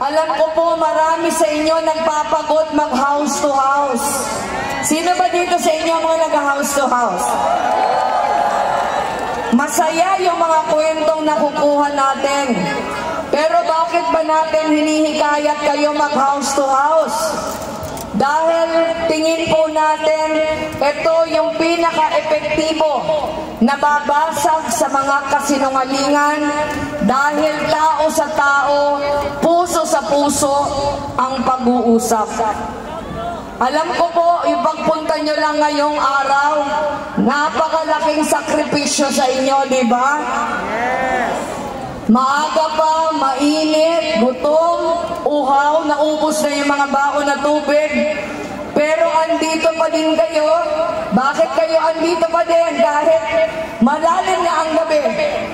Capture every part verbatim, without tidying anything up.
Alam ko po marami sa inyo nagpapagot mag house to house. Sino ba dito sa inyo mga nag-house to house? Masaya yung mga kwentong nakukuha natin. Pero bakit ba natin hinihikayat kayo mag house to house? Dahil tingin po natin, ito yung pinaka-epektibo na babasag sa mga kasinungalingan dahil tao sa tao, puso sa puso ang pag-uusap. Alam ko po, yung pagpunta nyo lang ngayong araw, napakalaking sakripisyo sa inyo, di ba? Maaga pa, mainit, gutom, uhaw, naubos na yung mga baon na tubig. Pero andito pa din kayo. Bakit kayo andito pa din? Dahil malalim na ang gabi.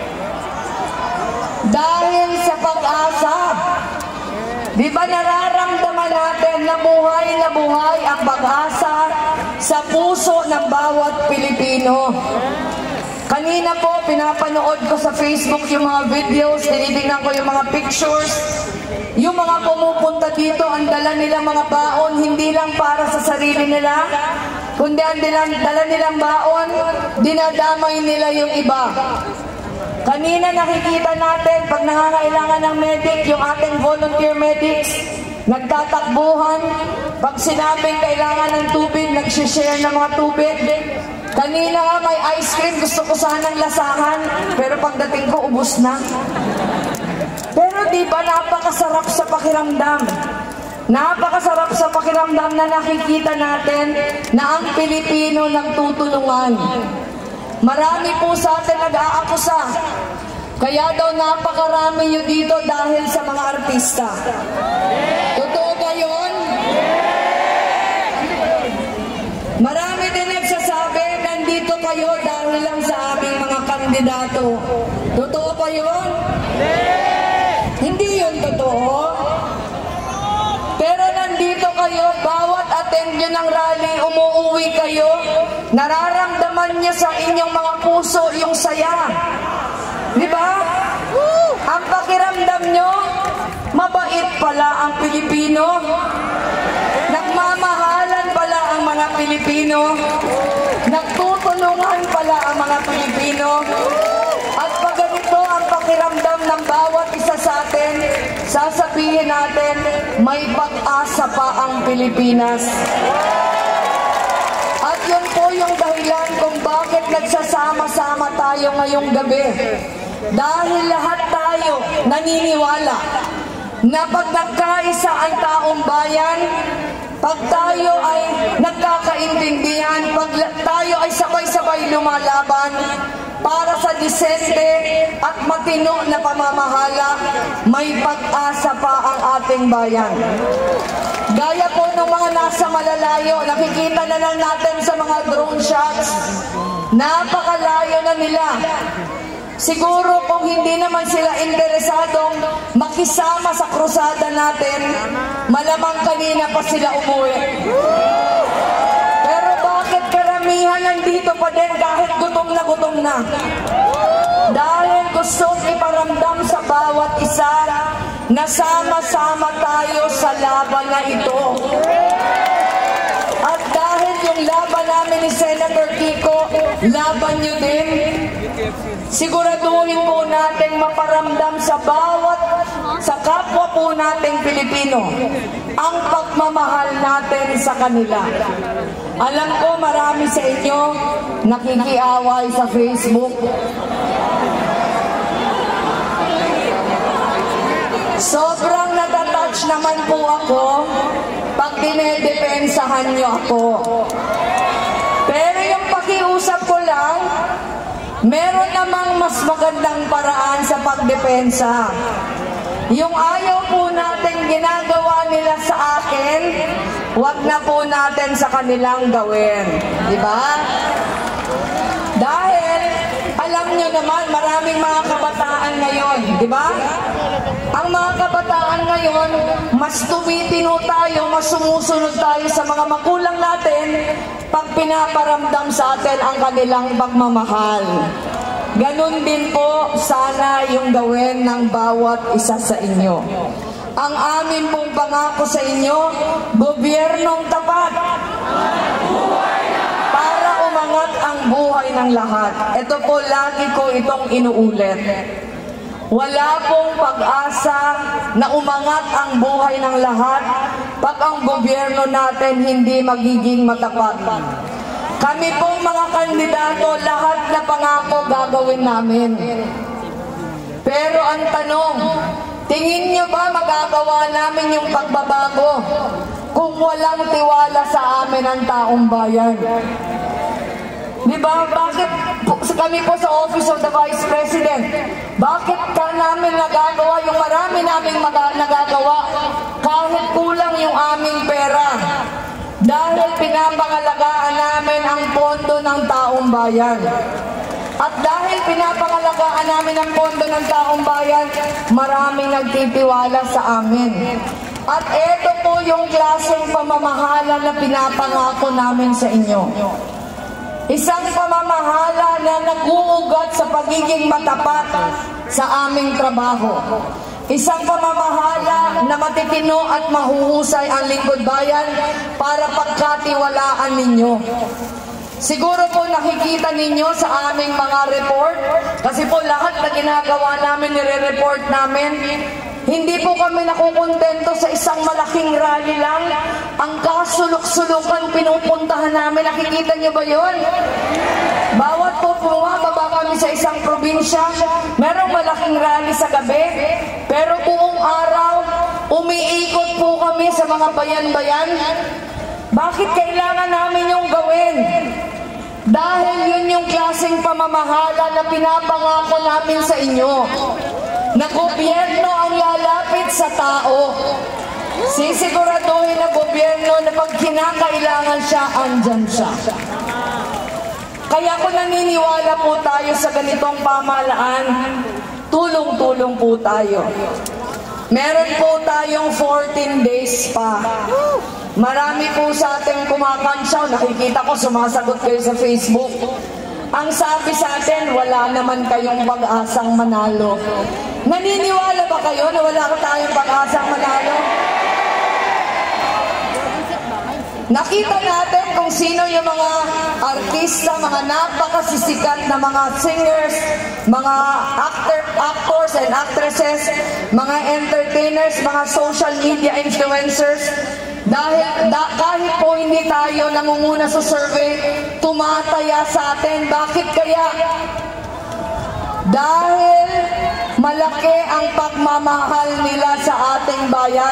Dahil sa pag-asa. Di ba nararamdaman natin na buhay na buhay ang pag-asa sa puso ng bawat Pilipino? Kanina po, pinapanood ko sa Facebook yung mga videos, tinitingnan ko yung mga pictures. Yung mga pumupunta dito, ang dala nilang mga baon, hindi lang para sa sarili nila, kundi ang dala nilang baon, dinadamay nila yung iba. Kanina nakikita natin, pag nangangailangan ng medic, yung ating volunteer medics, nagtatakbuhan. Pag sinabing kailangan ng tubig, nagsishare ng mga tubig. Kanina nga may ice cream, gusto ko sanang lasahan, pero pagdating ko, ubos na. Pero di ba napakasarap sa pakiramdam? Napakasarap sa pakiramdam na nakikita natin na ang Pilipino nagtutulungan. Marami po sa atin nag-aakusa. Kaya daw napakarami nyo dito dahil sa mga artista. Totoo ba yun? Marami din nagsasabi, nandito kayo dahil lang sa aming mga kandidato. Totoo ba yun? Hindi yun totoo. Pero nandito kayo, bawat attend nyo ng rally, umuuwi kayo, nararamdaman nyo sa inyong mga puso yung saya. Di ba? Ang pakiramdam nyo, mabait pala ang Pilipino. Nagmamahalan pala ang mga Pilipino. Nagtutulungan pala ang mga Pilipino. At pag ganito ang pakiramdam ng bawat isa sa atin, sasabihin natin, may pag-asa pa ang Pilipinas. At yun po yung dahilan kung bakit nagsasama-sama tayo ngayong gabi. Dahil lahat tayo naniniwala na pag nagkaisa ang taong bayan, pag tayo ay nagkakaintindihan, pag tayo ay sabay-sabay lumalaban para sa disente at matino na pamamahala, may pag-asa pa ang ating bayan. Gaya po ng mga nasa malalayo, nakikita na lang natin sa mga drone shots, napakalayo na nila. Siguro kung hindi naman sila interesadong makisama sa krusada natin, malamang kanina pa sila umuwi. Pero bakit karamihan nandito pa din kahit gutom na gutom na? Dahil gustong iparamdam sa bawat isa na sama-sama tayo sa laban na ito. At dahil yung laban namin ni Senator Kiko, laban nyo din, siguraduhin po natin maparamdam sa bawat, sa kapwa po nating Pilipino, ang pagmamahal natin sa kanila. Alam ko marami sa inyo nakikiaway sa Facebook. Sobrang natatouch naman po ako pag dinedepensahan nyo ako. Pero yung pakiusap ko lang, meron namang mas magandang paraan sa pagdepensa. Yung ayaw po natin ginagawa nila sa akin, wag na po natin sa kanilang gawin. Di ba? Dahil, alam nyo naman, maraming mga kabataan ngayon. Di ba? Ang mga kabataan ngayon, mas tumitino tayo, mas sumusunod tayo sa mga magulang natin pag pinaparamdam sa atin ang kanilang pagmamahal. Ganon din po sana yung gawin ng bawat isa sa inyo. ang amin pong pangako sa inyo, gobyernong tapat. Para umangat ang buhay ng lahat. Ito po lagi ko itong inuulit. Wala pong pag-asa na umangat ang buhay ng lahat pag ang gobyerno natin hindi magiging matapat. Kami pong mga kandidato, lahat na pangako gagawin namin. Pero ang tanong, tingin nyo ba magagawa namin yung pagbabago kung walang tiwala sa amin ang taong bayan? Diba? Bakit kami po sa Office of the Vice President, bakit ka namin nagagawa yung marami naming nagagawa kahit kulang yung aming pera? Dahil pinapangalagaan namin ang pondo ng taong bayan. At dahil pinapangalagaan namin ang pondo ng taong bayan, maraming nagtitiwala sa amin. At ito po yung klaseng pamamahala na pinapangako namin sa inyo. Isang pamamahala na nag-uugat sa pagiging matapat sa aming trabaho. Isang pamamahala na matitino at mahuhusay ang lingkod bayan para pagkatiwalaan ninyo. Siguro po nakikita ninyo sa aming mga report, kasi po lahat na ginagawa namin, nire-report namin, hindi po kami nakukontento sa isang malaking rally lang. Ang kasulok-sulukan pinupuntahan namin, nakikita niyo ba yun? Bawat po bumababa kami sa isang probinsya, merong malaking rally sa gabi, pero buong araw, umiikot po kami sa mga bayan-bayan. Bakit kailangan namin yung gawin? Dahil yun yung klaseng pamamahala na pinapangako namin sa inyo. Na gobyerno ang lalapit sa tao. Sisiguraduhin na gobyerno na pag kinakailangan siya, andyan siya. Kaya kung naniniwala po tayo sa ganitong pamahalaan, tulong-tulong po tayo. Meron po tayong fourteen days pa. Marami po sa ating kumakansyaw, nakikita ko sumasagot kayo sa Facebook. Ang sabi sa atin, wala naman kayong pag-asang manalo. Naniniwala ba kayo na wala tayong pag-asang manalo? Nakita natin kung sino yung mga artista, mga napakasisikat na mga singers, mga actor, actors and actresses, mga entertainers, mga social media influencers. Dahil da, kahit po hindi tayo nangunguna sa survey, tumataya sa atin. Bakit kaya? Dahil malaki ang pagmamahal nila sa ating bayan.